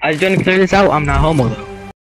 I just want to clear this out. I'm not homo though.